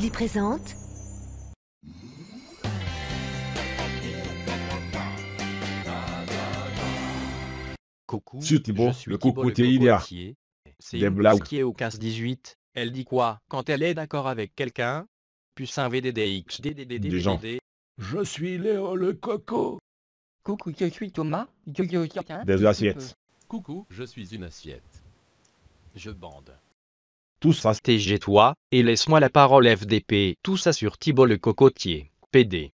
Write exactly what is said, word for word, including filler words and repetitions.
Sully présente Coucou, Sur Thibaut, je suis le Thibaut cocotier, il y a cocotier. C'est des une blagues. puce qui est au quinze dix-huit. Elle dit quoi quand elle est d'accord avec quelqu'un? Puce un V D D X D D D D Des gens. D D. Je suis Léo le coco. Coucou, je suis Thomas. Je, je, je, tiens, Des tu assiettes. Coucou, je suis une assiette. Je bande. Tout ça, T G toi, et laisse-moi la parole F D P. Tout ça sur Thibaut le cocotier. P D.